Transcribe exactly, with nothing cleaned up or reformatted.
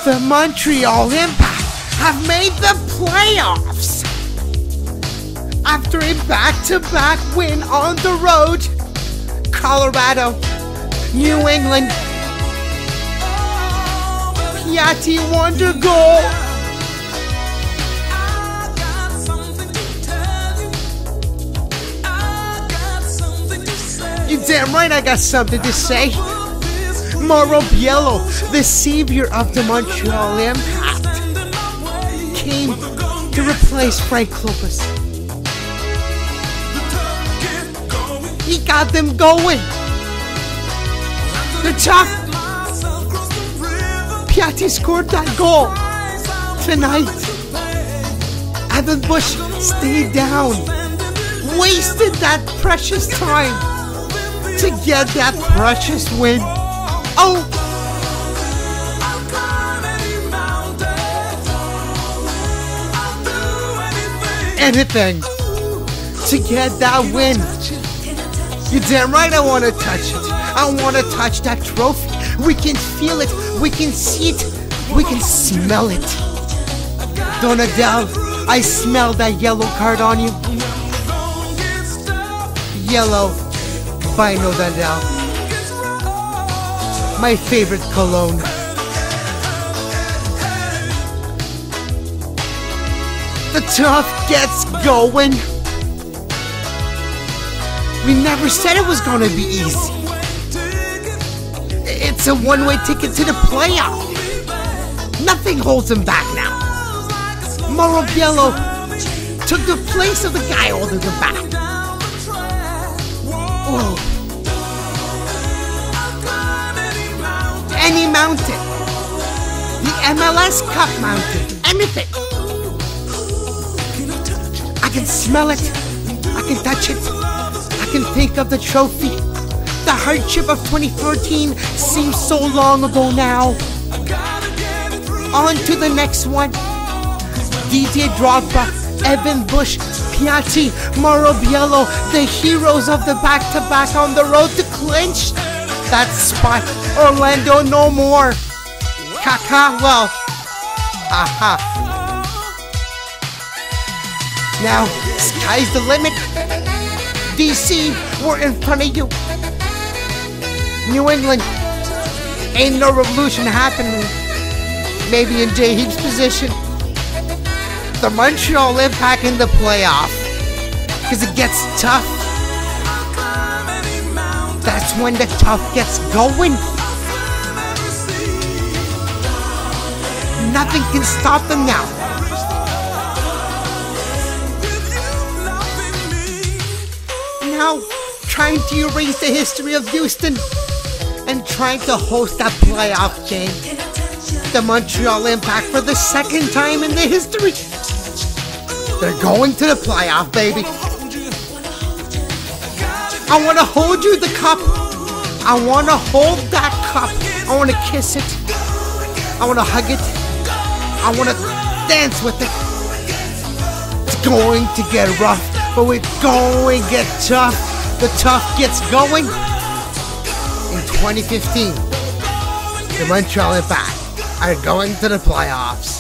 The Montreal Impact have made the playoffs after a back-to-back win on the road. Colorado, New England, Piatti wonder goal. You damn right I got something to say. Mauro Biello, the savior of the Montreal Impact, came to replace Frank Lopez. He got them going. The tough. Piatti scored that goal tonight. Evan Bush stayed down, wasted that precious time to get that precious win. Oh! Anything to get that win. You're damn right I want to touch it. I want to touch that trophy. We can feel it. We can see it. We can smell it. Donadell, I smell that yellow card on you. Yellow by Donadell. My favorite cologne. The tough gets going. We never said it was gonna be easy. It's a one-way ticket to the playoff. Nothing holds him back now. Mauro Biello took the place of the guy holding him back. Whoa. Any mountain. The M L S Cup mountain. Anything. I can smell it. I can touch it. I can think of the trophy. The hardship of twenty fourteen seems so long ago now. On to the next one. Didier Drogba, Evan Bush, Piatti, Mauro Biello, the heroes of the back-to-back on the road to clinch that spot. Orlando no more. Kaká, well, aha. Now, sky's the limit. D C, we're in front of you. New England, ain't no revolution happening. Maybe in Jay Heap's position. The Montreal Impact in the playoff. Because it gets tough. That's when the tough gets going. Nothing can stop them now. Now, trying to erase the history of Houston and trying to host that playoff game. The Montreal Impact for the second time in the history. They're going to the playoff, baby. I want to hold you the cup. I want to hold that cup. I want to kiss it. I want to hug it. I want to dance with it. It's going to get rough, but we're going to get tough. The tough gets going. In twenty fifteen, the Montreal Impact are going to the playoffs.